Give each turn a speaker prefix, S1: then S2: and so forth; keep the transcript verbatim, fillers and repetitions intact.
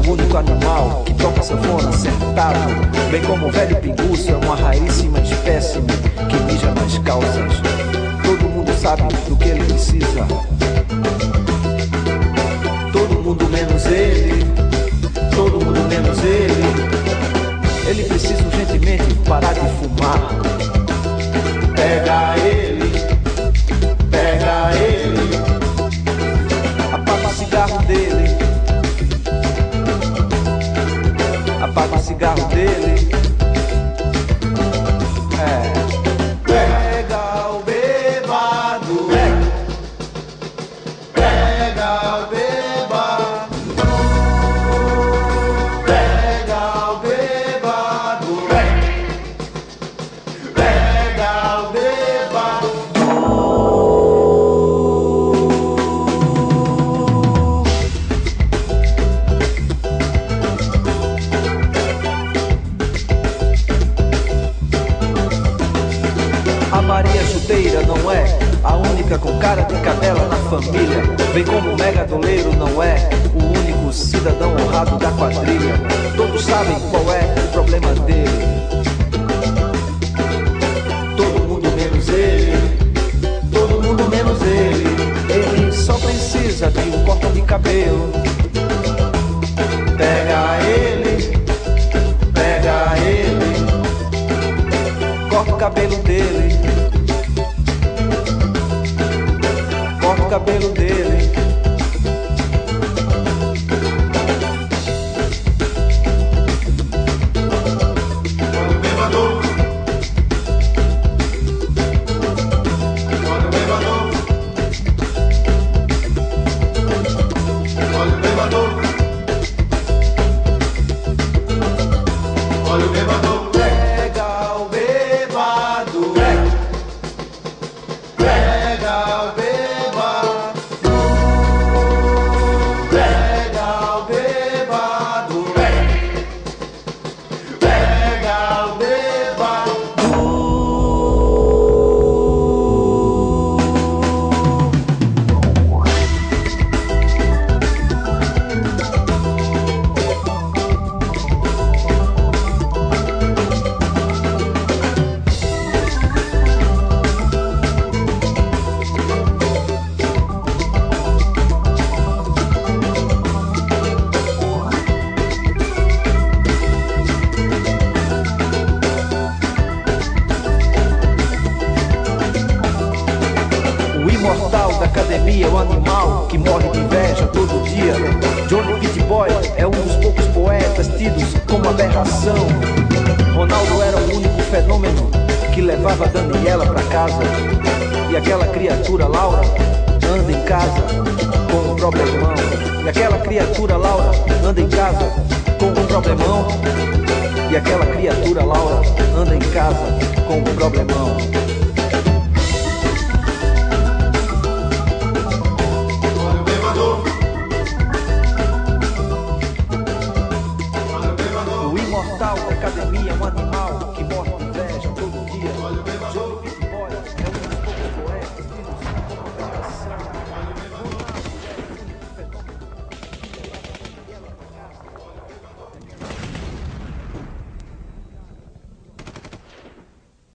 S1: o único animal que toca sanfona sentado, bem como o velho pinguço é uma raríssima espécie que mija nas calças. Todo mundo sabe do que ele precisa, todo mundo menos ele, todo mundo menos ele. Ele precisa urgentemente parar de fumar. Pega ele, pega ele, apaga o cigarro dele, apaga o cigarro dele. É. Pega o bêbado, pega o bêbado, pega o bêbado, pega o bêbado. A Maria Chuteira não é a única com cara de cadela na família, bem como o mega doleiro não é o único cidadão honrado da quadrilha. Todos sabem qual é o problema dele, todo mundo menos ele, todo mundo menos ele. Ele só precisa de um corte de cabelo. Pega ele, pega ele, corta o cabelo dele, corta o cabelo dele. É o animal que morre de inveja todo dia. Johnny Beat Boy é um dos poucos poetas tidos como aberração. Ronaldo era o único fenômeno que levava Daniela pra casa. E aquela criatura Laura anda em casa com um problemão. E aquela criatura Laura anda em casa com um problemão. E aquela criatura Laura anda em casa com um problemão.